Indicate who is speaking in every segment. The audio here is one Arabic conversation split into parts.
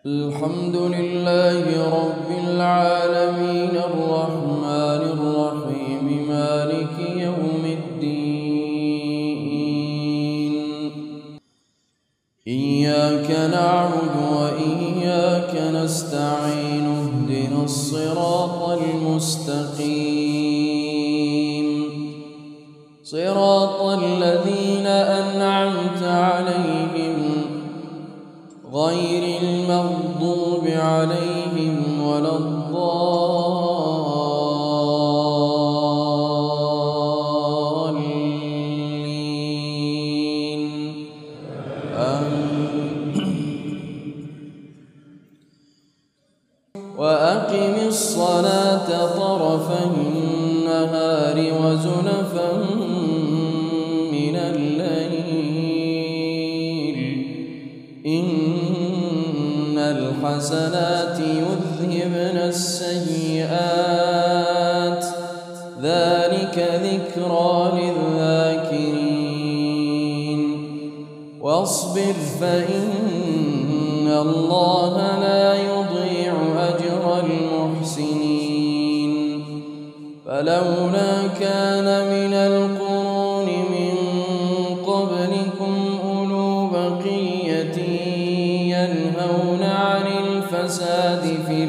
Speaker 1: الحمد لله رب العالمين الرحمن الرحيم مالك يوم الدين إياك نعبد وإياك نستعين اهدنا الصراط المستقيم صراط الذين أنعمت عليهم غير المغضوب عليهم ولا الضالين وأقم الصلاة طرفي النهار وزلفا من الليل إن الحسنات يذهبن السيئات ذلك ذكرى للذاكرين واصبر فإن الله لا يضيع أجر المحسنين فلولا كان من القرون من قبلكم أولو بقية ينهون عن الفساد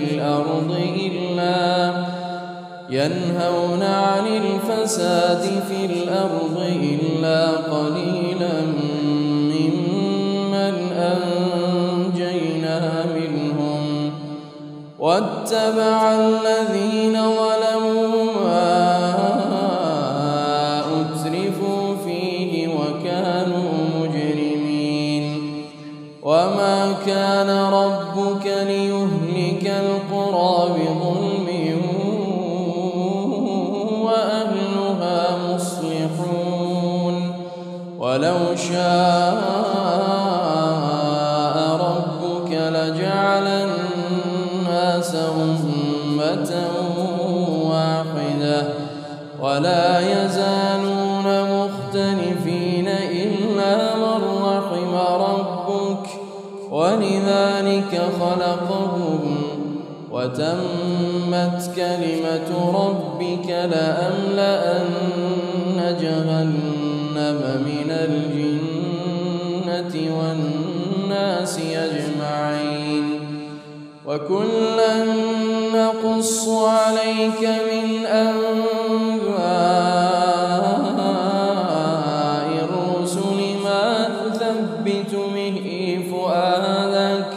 Speaker 1: في الأرض إلا قليلا ممن أنجينا منهم واتبع الذين ظلموا ما أترفوا فيه وكانوا مجرمين وما كان ربك ليهلك القرى بظلم وأهلها مصلحون ولو شاء ربك لجعل الناس أمة واحدة ولا يزالون مختلفين إلا من رحم ربك ولذلك خلقهم وتمت كلمة ربك لأملأن جهنم من الجنة والناس أجمعين وكلا نقص عليك من أنباء الرسل ما نثبت به فؤادك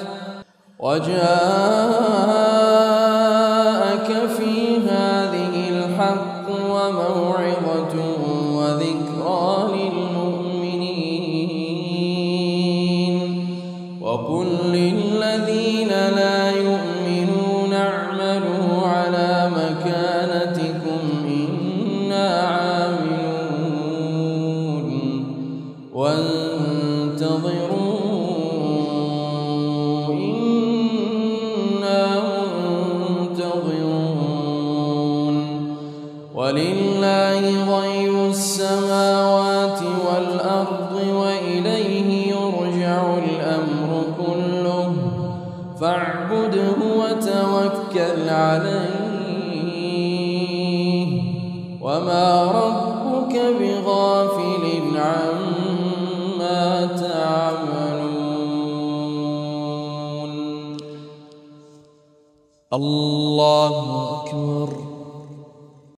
Speaker 1: وجاءك في هذه الحق وموعظة وذكرى للمؤمنين وقل للذين لا يؤمنون اعملوا على مكانتكم إنا عاملون وانتظروا ولله غيب السماوات والأرض وإليه يرجع الأمر كله فاعبده وتوكل عليه وما ربك بغافل عما تعملون الله أكبر